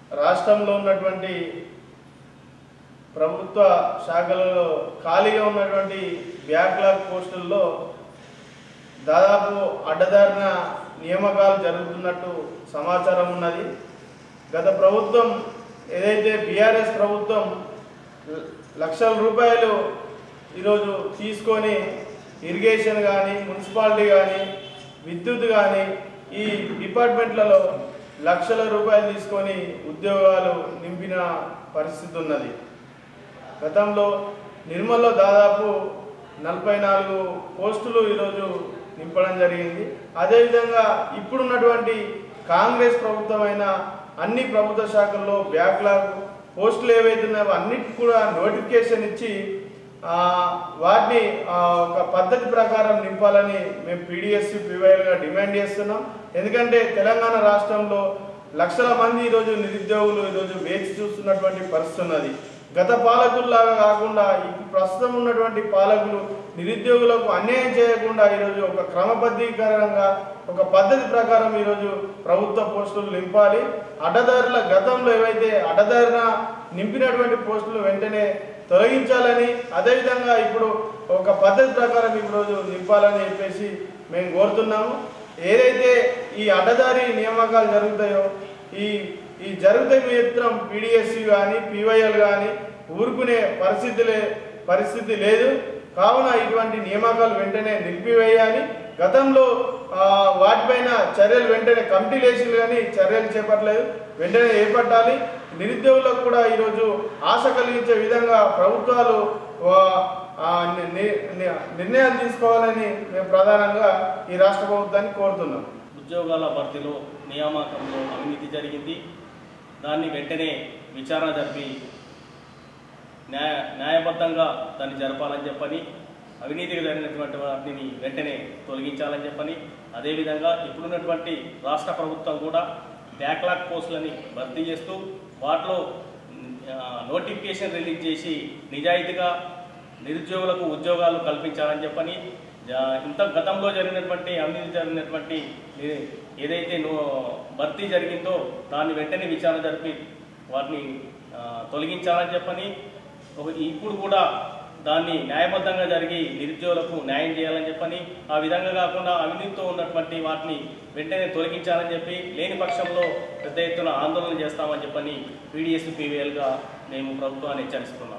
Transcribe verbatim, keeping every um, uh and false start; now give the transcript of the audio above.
రాష్ట్రంలో ఉన్నటువంటి ప్రభుత్వ శాఖలలో ఖాళీగా ఉన్నటువంటి బ్యాక్లాగ్ పోస్టుల్లో దాదాపు అడ్డదారిన నియామకాలు జరుగుతున్నట్టు సమాచారం ఉన్నది. గత ప్రభుత్వం ఏదైతే బీఆర్ఎస్ ప్రభుత్వం లక్షల రూపాయలు ఈరోజు తీసుకొని ఇరిగేషన్ కానీ, మున్సిపాలిటీ కానీ, విద్యుత్ కానీ ఈ డిపార్ట్మెంట్లలో లక్షల రూపాయలు తీసుకొని ఉద్యోగాలు నింపిన పరిస్థితి ఉన్నది. గతంలో నిర్మల్లో దాదాపు నలభై నాలుగు పోస్టులు ఈరోజు నింపడం జరిగింది. అదేవిధంగా ఇప్పుడున్నటువంటి కాంగ్రెస్ ప్రభుత్వమైన అన్ని ప్రభుత్వ శాఖల్లో బ్యాక్లాగ్ పోస్టులు ఏవైతే ఉన్నాయో అన్నిటికీ కూడా నోటిఫికేషన్ ఇచ్చి వాటిని ఒక పద్ధతి ప్రకారం నింపాలని మేము పీడిఎస్ పీవైఎల్గా డిమాండ్ చేస్తున్నాం. ఎందుకంటే తెలంగాణ రాష్ట్రంలో లక్షల మంది ఈరోజు నిరుద్యోగులు ఈరోజు వేచి చూస్తున్నటువంటి పరిస్థితి ఉన్నది. గత పాలకుల్లాగా కాకుండా ప్రస్తుతం ఉన్నటువంటి పాలకులు నిరుద్యోగులకు అన్యాయం చేయకుండా ఈరోజు ఒక క్రమబద్ధీకరంగా ఒక పద్ధతి ప్రకారం ఈరోజు ప్రభుత్వ పోస్టులు నింపాలి. అడ్డదారుల గతంలో ఏవైతే అడ్డదారిన నింపినటువంటి పోస్టులు వెంటనే తొలగించాలని, అదేవిధంగా ఇప్పుడు ఒక పద్ధతి ప్రకారం ఈరోజు నింపాలని చెప్పేసి మేము కోరుతున్నాము. ఏదైతే ఈ అడ్డదారి నియామకాలు జరుగుతాయో ఈ ఈ జరిగితే మాత్రం పీడిఎస్సీ కానీ పీవైఎల్ కానీ ఊరుకునే పరిస్థితి లే పరిస్థితి లేదు. కావున ఇటువంటి నియామకాలు వెంటనే నిలిపివేయాలి. గతంలో వాటిపైన చర్యలు వెంటనే కమిటీలు వేసి కానీ చర్యలు చేపట్టలేదు, వెంటనే చేపట్టాలి. నిరుద్యోగులకు కూడా ఈరోజు ఆశ కలిగించే విధంగా ప్రభుత్వాలు నిర్ణయాలు తీసుకోవాలని మేము ప్రధానంగా ఈ రాష్ట్ర ప్రభుత్వాన్ని కోరుతున్నాం. ఉద్యోగాల భర్తీలో నియామకంలో అవినీతి జరిగింది. దాన్ని వెంటనే విచారణ జరిపి న్యాయ న్యాయబద్ధంగా దాన్ని జరపాలని చెప్పని, అవినీతిగా జరిగినటువంటి వాటిని వెంటనే తొలగించాలని చెప్పని, అదేవిధంగా ఇప్పుడున్నటువంటి రాష్ట్ర ప్రభుత్వం కూడా బ్యాక్లాగ్ పోస్టులని భర్తీ చేస్తూ వాటిలో నోటిఫికేషన్ రిలీజ్ చేసి నిజాయితీగా నిరుద్యోగులకు ఉద్యోగాలు కల్పించాలని చెప్పని, ఇంత గతంలో జరిగినటువంటి అవినీతి జరిగినటువంటి ఏదైతే భర్తీ జరిగిందో దాన్ని వెంటనే విచారణ జరిపి వాటిని తొలగించాలని చెప్పని, ఇప్పుడు కూడా దాన్ని న్యాయబద్ధంగా జరిగి నిరుద్యోగులకు న్యాయం చేయాలని చెప్పని, ఆ విధంగా కాకుండా అవినీతితో ఉన్నటువంటి వాటిని వెంటనే తొలగించాలని చెప్పి, లేని పక్షంలో పెద్ద ఎత్తున ఆందోళన చేస్తామని చెప్పని పీడిఎస్ పీవీఎల్గా మేము ప్రభుత్వాన్ని హెచ్చరిస్తున్నాం.